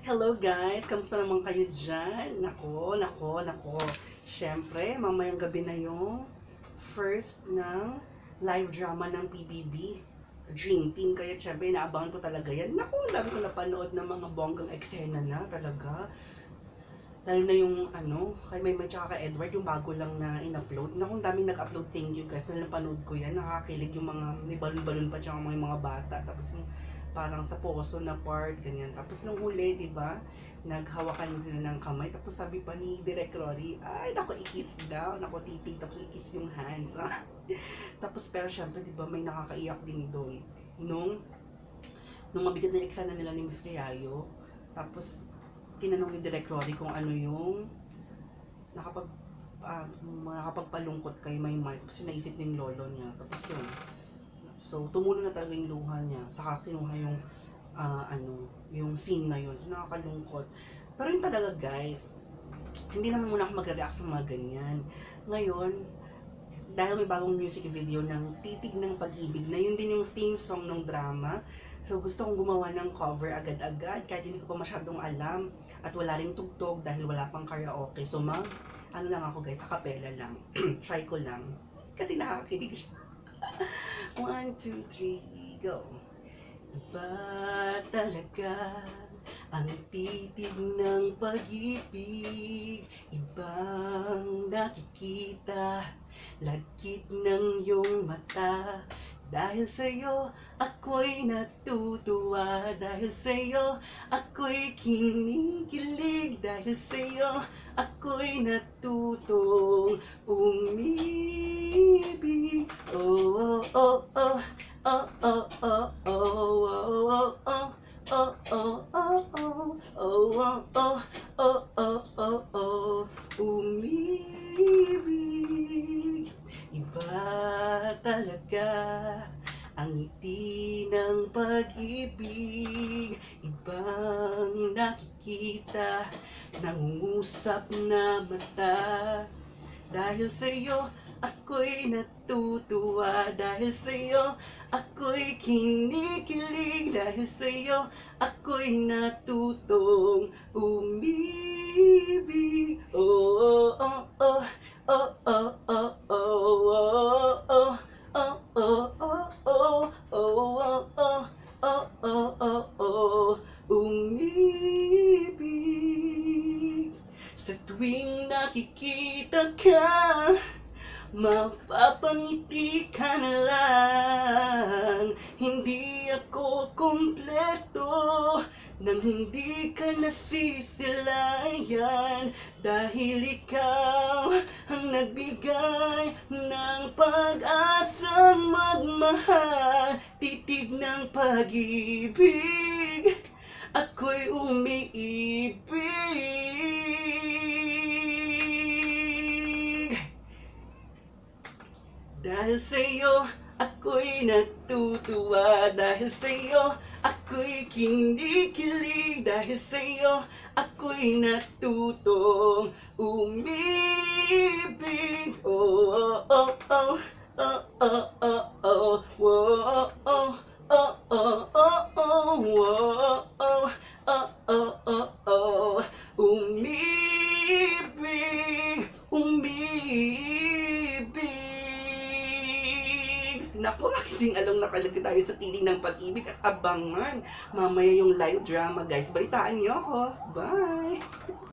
Hello guys! Kamusta naman kayo dyan? Nako. Siyempre, mamayang gabi na yung first ng live drama ng PBB. Dream Team. Kaya siyempre, inaabangan ko talaga yan. Naku, ang dami ko napanood ng mga bonggang eksena na talaga. Lalo na yung kay Maymay tsaka kay Edward, yung bago lang na in-upload. Naku, ang daming nag-upload. Thank you guys. Na napanood ko yan. Nakakilig yung mga, may balon-balon pa tsaka mga bata. Tapos yung parang sa poso na part, ganyan. Tapos nung huli, di ba, naghawakan sila ng kamay. Tapos sabi pa ni Direk Rory, ay, naku, i-kiss daw. Naku, titig. Tapos i-kiss yung hands. Tapos, pero syempre, di ba, may nakakaiyak din doon. Nung mabigat na eksena nila ni Miss Riayo, tapos, tinanong ni Direk Rory kung ano yung nakapagpalungkot kay Maymay. Tapos, naisip niya yung lolo niya. Tapos, yun. So, tumulo na talaga yung luha niya. Saka kinuha yung, yung scene na yun. So, nakakalungkot. Pero yun talaga, guys, hindi naman muna ako magre-react sa mga ganyan. Ngayon, dahil may bagong music video ng Titig ng Pag-ibig, na yun din yung theme song ng drama. So, gusto kong gumawa ng cover agad-agad, kahit hindi ko pa masyadong alam. At wala ring tugtog dahil wala pang karaoke. So, ano lang ako, guys, acapella lang. Try ko lang. Kasi nakakakilig siya. 1, 2, 3, go. Iba talaga ang titig ng pag-ibig, ibang nakikita, lagkit ng iyong mata. Dahil sa'yo, ako'y natutuwa. Dahil sa'yo, ako'y kinikilig. Dahil sa'yo, ako'y natutong umibig. Oh, oh, oh, oh, oh, oh, oh, oh, oh, oh, oh, oh, oh, oh, oh, oh, oh, oh, oh, umibig. Iba talaga ang ngiti ng pag-ibig, ibang nakikita, nangungusap na mata. Dahil sa'yo, ako'y natutuwa. Dahil sa'yo, ako'y kinikilig. Dahil sa'yo, ako'y natutong umibig. Oh, oh, oh, oh, oh, oh, oh, oh, oh, oh, oh, oh, oh, oh, oh, oh, oh, oh, umibig. Sa tuwing nakikita ka, mapapangiti ka na lang. Hindi ako kumpleto nang hindi ka nasisilayan. Dahil ikaw ang nagbigay ng pag-asa magmahal. Titig ng pag-ibig, ako'y umiibig. Dahil sa'yo, ako'y natutuwa. Dahil sa'yo, ako'y kinikilig. Dahil sa'yo, ako'y natutong umibig. Oh, oh, oh, oh, oh, oh, oh, oh, oh, oh, oh, oh, oh, oh, oh, oh, oh, umibig, umibig. Naku, kasing along nakalagay tayo sa Titig ng Pag-ibig at abangan mamaya yung live drama, guys. Balitaan niyo ako. Bye!